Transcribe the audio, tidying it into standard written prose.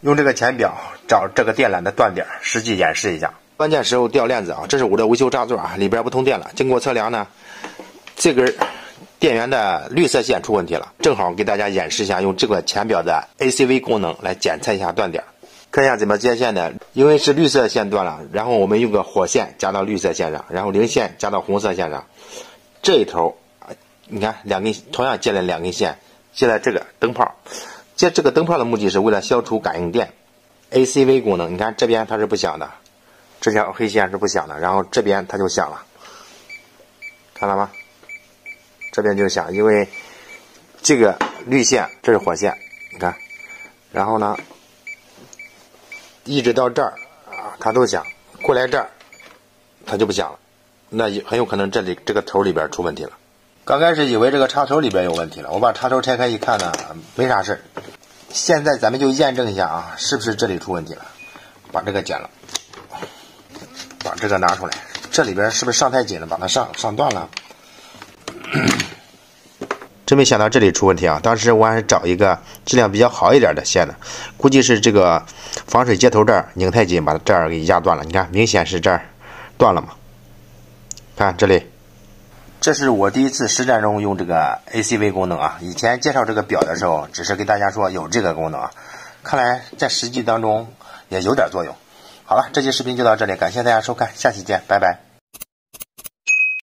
用这个钳表找这个电缆的断点，实际演示一下。关键时候掉链子啊！这是我的维修插座啊，里边不通电了。经过测量呢，这根电源的绿色线出问题了。正好给大家演示一下，用这个钳表的 ACV 功能来检测一下断点，看一下怎么接线的。因为是绿色线断了，然后我们用个火线加到绿色线上，然后零线加到红色线上。这一头，你看两根同样接了两根线，接在这个灯泡。接这个灯泡的目的是为了消除感应电。ACV 功能，你看这边它是不响的，这条黑线是不响的，然后这边它就响了，看到吗？这边就响，因为这个绿线这是火线，你看，然后呢，一直到这儿啊，它都响，过来这儿它就不响了，那很有可能这里这个头里边出问题了。刚开始以为这个插头里边有问题了，我把插头拆开一看呢，没啥事。现在咱们就验证一下啊，是不是这里出问题了？把这个剪了，把这个拿出来，这里边是不是上太紧了？把它上断了。真没想到这里出问题啊！当时我还是找一个质量比较好一点的线的，估计是这个防水接头这儿拧太紧，把这儿给压断了。你看，明显是这儿断了嘛？看这里。这是我第一次实战中用这个 ACV 功能啊！以前介绍这个表的时候，只是给大家说有这个功能啊，看来在实际当中也有点作用。好了，这期视频就到这里，感谢大家收看，下期见，拜拜。